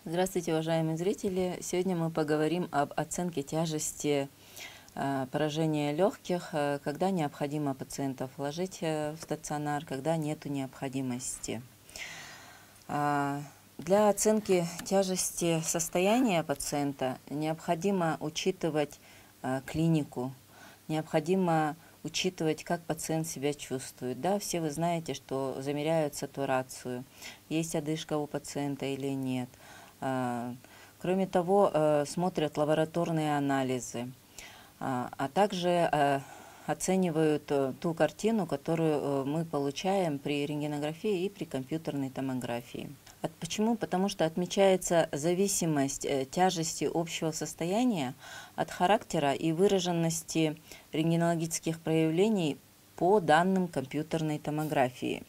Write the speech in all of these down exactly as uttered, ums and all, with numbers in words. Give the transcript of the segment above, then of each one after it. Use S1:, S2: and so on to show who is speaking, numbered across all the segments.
S1: Здравствуйте, уважаемые зрители! Сегодня мы поговорим об оценке тяжести э, поражения легких, э, когда необходимо пациентов ложить э, в стационар, когда нет необходимости. А, для оценки тяжести состояния пациента необходимо учитывать э, клинику, необходимо учитывать, как пациент себя чувствует. Да, все вы знаете, что замеряют сатурацию, есть одышка у пациента или нет. Кроме того, смотрят лабораторные анализы, а также оценивают ту картину, которую мы получаем при рентгенографии и при компьютерной томографии. Почему? Потому что отмечается зависимость тяжести общего состояния от характера и выраженности рентгенологических проявлений по данным компьютерной томографии.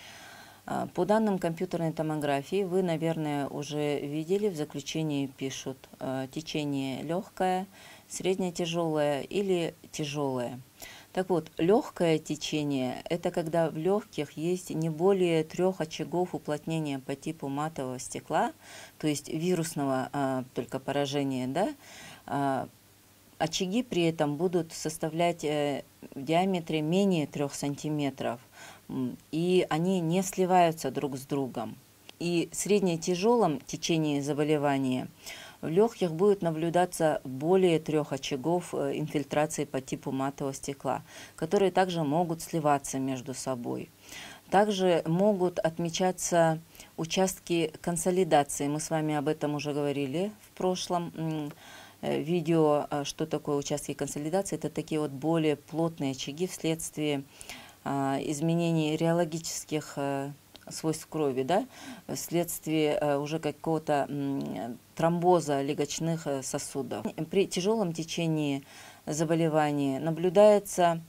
S1: По данным компьютерной томографии вы, наверное, уже видели, в заключении пишут течение легкое, средне-тяжелое или тяжелое. Так вот, легкое течение – это когда в легких есть не более трех очагов уплотнения по типу матового стекла, то есть вирусного а, только поражения, да, а, очаги при этом будут составлять э, в диаметре менее трёх сантиметров, и они не сливаются друг с другом. И в средне-тяжелом течении заболевания в легких будет наблюдаться более трех очагов инфильтрации по типу матового стекла, которые также могут сливаться между собой. Также могут отмечаться участки консолидации. Мы с вами об этом уже говорили в прошлом видео, что такое участки консолидации. Это такие вот более плотные очаги вследствие изменений реологических свойств крови, да, вследствие уже какого-то тромбоза легочных сосудов. При тяжелом течении заболевания наблюдаются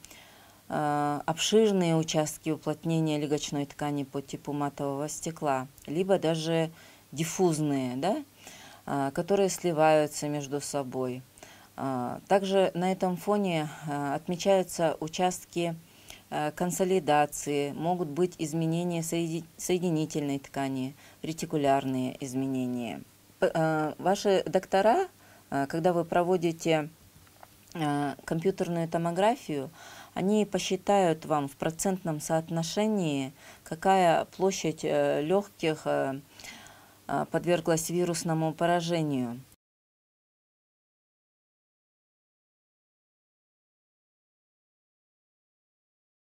S1: обширные участки уплотнения легочной ткани по типу матового стекла, либо даже диффузные, да, которые сливаются между собой. Также на этом фоне отмечаются участки консолидации, могут быть изменения соединительной ткани, ретикулярные изменения. Ваши доктора, когда вы проводите компьютерную томографию, они посчитают вам в процентном соотношении, какая площадь легких подверглась вирусному поражению.